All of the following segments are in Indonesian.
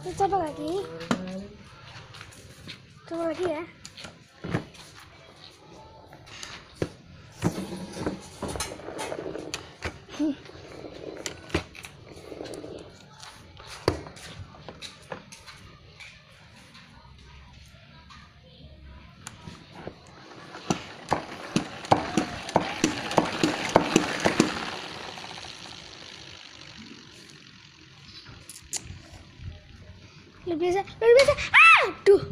Coba lagi. Coba lagi ya. Luar biasa, luar biasa. Aduh.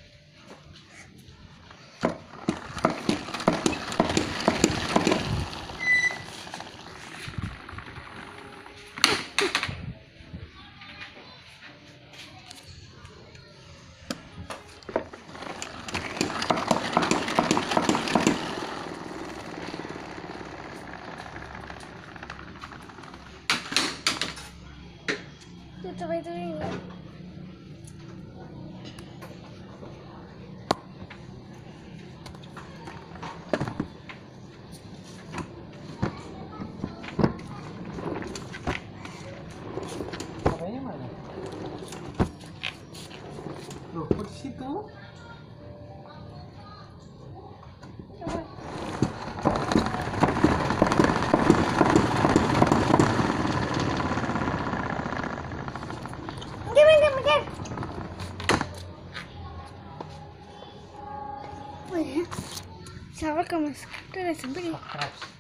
Coba itu ini. Apanya mana? Loh, kok di situ? Coba. Mungkin. Oh ya. Siapa kamu? Udah sampai nih.